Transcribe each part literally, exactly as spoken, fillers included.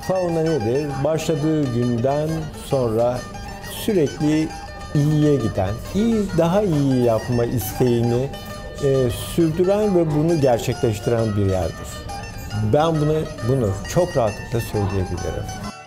Fauna nedir? Başladığı günden sonra sürekli iyiye giden, iyi, daha iyi yapma isteğini e, sürdüren ve bunu gerçekleştiren bir yerdir. Ben bunu, bunu çok rahatlıkla söyleyebilirim.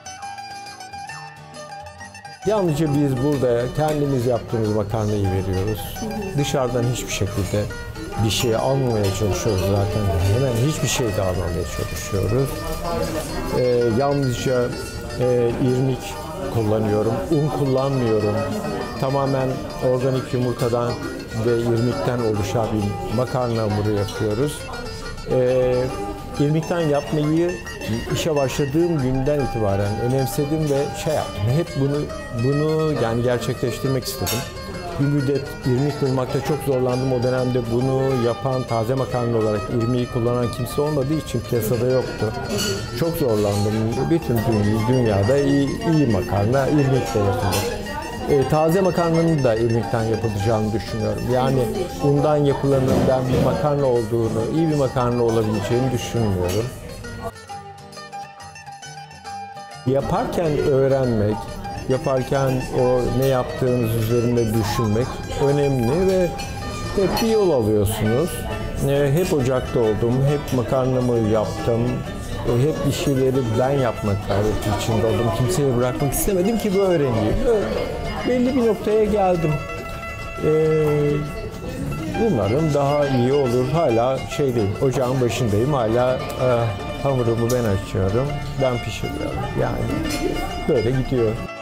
Yalnızca biz burada kendimiz yaptığımız makarnayı veriyoruz. Dışarıdan hiçbir şekilde bir şey almamaya çalışıyoruz zaten. Hemen hiçbir şey de almamaya çalışıyoruz. Ee, yalnızca e, irmik kullanıyorum, un kullanmıyorum. Tamamen organik yumurtadan ve irmikten oluşan bir makarna hamuru yapıyoruz. Ee, irmikten yapmayı işe başladığım günden itibaren önemsedim ve şey yaptım. Hep bunu bunu yani gerçekleştirmek istedim. Bir müddet irmik bulmakta çok zorlandım. O dönemde bunu yapan, taze makarna olarak irmiği kullanan kimse olmadığı için piyasada yoktu. Çok zorlandım. Bütün dünyada iyi, iyi makarna irmikle yapılır. E, taze makarnanın da irmikten yapılacağını düşünüyorum. Yani undan yapılanın ben bir makarna olduğunu, iyi bir makarna olabileceğini düşünmüyorum. Yaparken öğrenmek, yaparken o ne yaptığınız üzerinde düşünmek önemli ve hep bir yol alıyorsunuz. Hep ocakta oldum, hep makarnamı yaptım, hep bir şeyleri ben yapmak gayreti içinde oldum. Kimseye bırakmak istemedim ki bu öğreneyim. Belli bir noktaya geldim. Umarım daha iyi olur. Hala şeydeyim, ocağın başındayım. Hala hamurumu ben açıyorum, ben pişiriyorum. Yani böyle gidiyor.